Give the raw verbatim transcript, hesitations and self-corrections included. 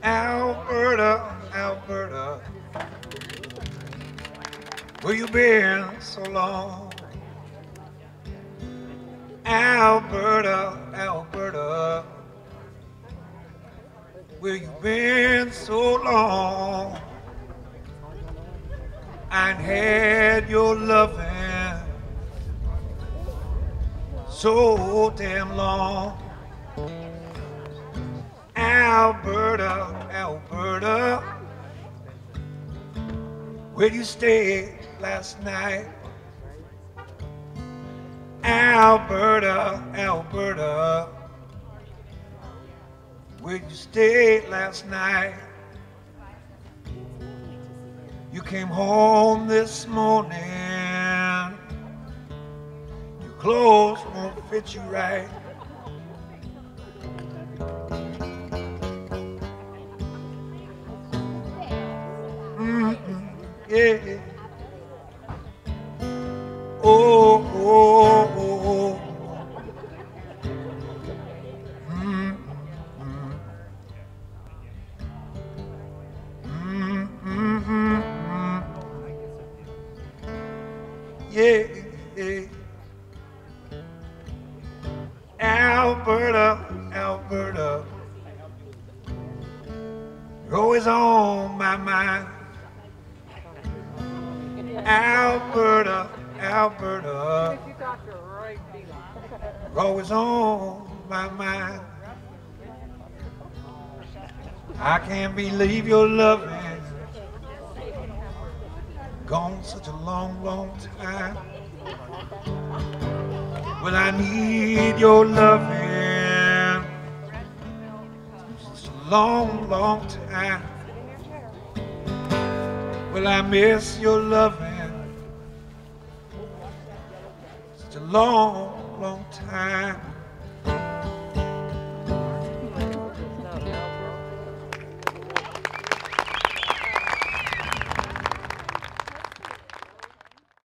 Alberta, Alberta, where you been so long? Alberta, Alberta, where you been so long? I ain't had your loving so damn long. Alberta, Alberta, where you stayed last night? Alberta, Alberta, where you stayed last night? You came home this morning, your clothes won't fit you right. Mm-mm, yeah. Oh, oh, oh, oh. Mm-mm, mm-mm, mm-mm. Yeah, yeah. Alberta, Alberta, you're always on my mind. Alberta, Alberta, you're always on my mind. I can't believe your loving gone such a long, long time. Well, I need your loving such a long, long time. Well, I miss your loving such a long, long time.